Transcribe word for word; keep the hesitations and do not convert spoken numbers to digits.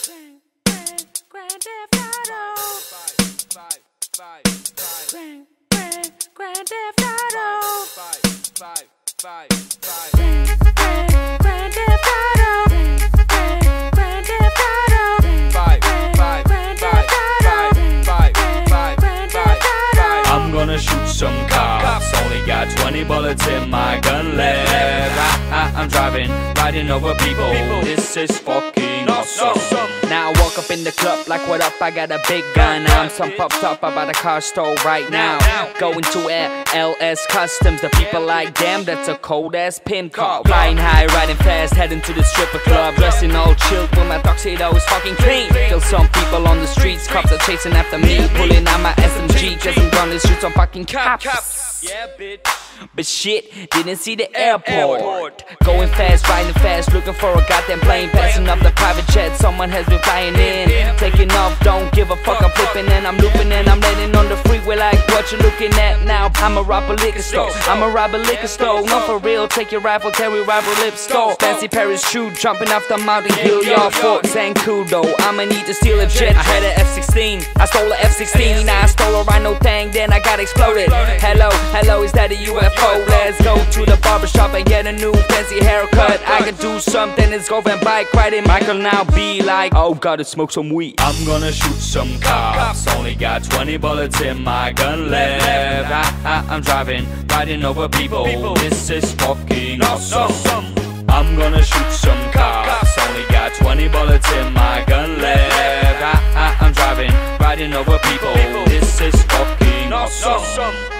Grand Theft Auto. Grand, grand, Grand Theft Auto. Grand, grand, Grand Theft Auto. Grand, Grand Theft Auto. Grand Theft Auto. Grand Theft Auto. I'm gonna shoot some cops. Only got twenty bullets in my gun left. I, I, I'm driving, riding over people. This is fucking awesome. Now I walk up in the club like, what up, I got a big gun. I'm some puffed up about a car store right now. Going to L S Customs. The people like, damn, that's a cold ass pimp car. Flying high, riding fast, heading to the stripper club. Dressing all chilled when my tuxedo is fucking clean. Kill some people on the streets, cops are chasing after me. Pulling out my S M G, cause I'm gonna shoot some fucking cops. Yeah, bitch. But shit, didn't see the airport. Going fast, riding fast, looking for a goddamn plane. Passing up the private jet, someone has been flying in. Taking off, don't give a fuck, I'm flipping and I'm looping and I'm landing on the freeway like what you looking at now. I'ma rob a liquor store, I'ma rob a liquor store. No, for real, take your rifle, carry rival lip store. Fancy Paris shoe, jumping off the mountain hill, y'all forks and kudo. I'ma need to steal a jet, I had an F sixteen, I stole a F sixteen. Now I stole a rhino thing, then I got exploded. Hello, hello, is that a U F O? Let's go to the barbershop and get a new fancy haircut. I can do something, it's go and bike riding. Michael now be like, oh, gotta smoke some weed. I'm gonna shoot some cops. Only got twenty bullets in my gun left. I, I, I'm driving, riding over people. This is fucking awesome. I'm gonna shoot some cops. Only got twenty bullets in my gun left. I, I, I'm driving, riding over people. This is fucking awesome.